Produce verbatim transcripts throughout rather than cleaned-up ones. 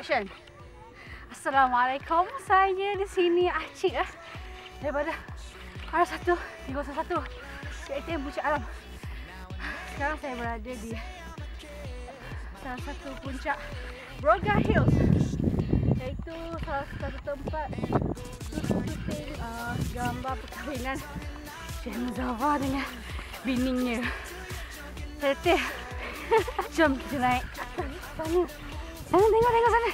Action. Assalamualaikum. Saya di sini Acik ah. Daripada arah satu tiga satu K T M Puncak Alam. Sekarang saya berada di salah satu puncak Broga Hills, iaitu salah satu tempat syuting uh, gambar perkahwinan Syekh Muzaffar dengan biningnya. Letih. Jom kita naik atas sana. Sana tengok tengok sana.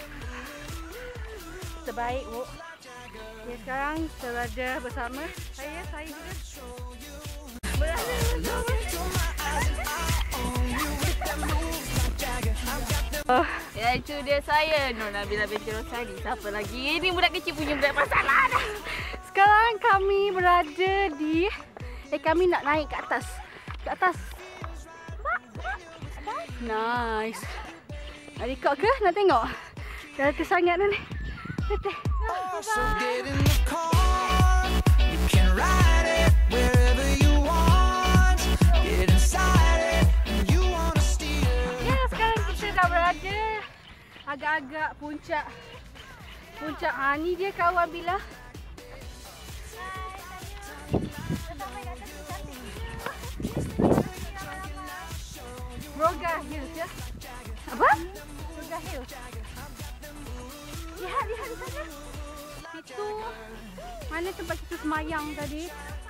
Terbaik, Bu. Okay, sekarang kita berada bersama saya, saya juga berada bersama. Oh, ya, itu dia saya, Nur Nabila binti Rosadi. Siapa lagi? Ini budak kecil punya budak masalah dah. Sekarang kami berada di Eh kami nak naik ke atas. Ke atas. Nice. Nak record ke? Nak tengok? Dah letih sangat dah ni. Letih. So get in the car, you can ride it wherever you want. Get inside it, you wanna steer. Ya, sekarang kita dah berada agak-agak puncak. Puncak. Ha, ni dia kawan Bila. Broga Hills ya. Apa? Broga Hills. Lihat, lihat di sana. Itu mana tempat kita semayang tadi.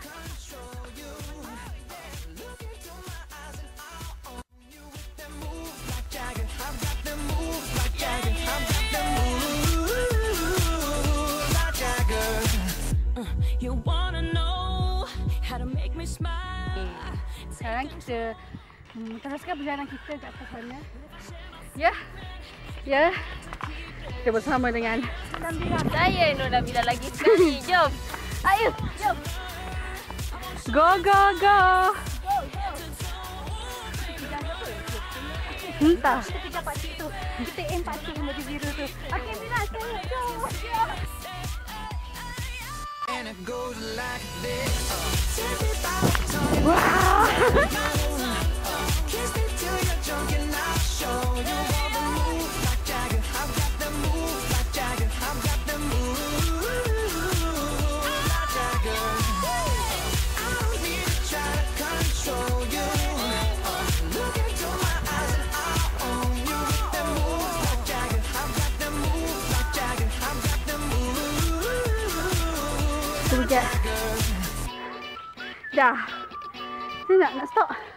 Sekarang kita Hmm, teruskan perjalanan kita ke atas sana. Ya. Ya. Kita bersama dengan saya, Nur Nabila lagi sekali. Jom. Ayo, jom. Go, go, go. Entah. Kita kejar pakcik tu. Kita aim pakcik yang baju biru tu. Okey, Bila, saya. Jom. And it goes like this. Wow. Sekejap. Dah. Saya nak, nak stop.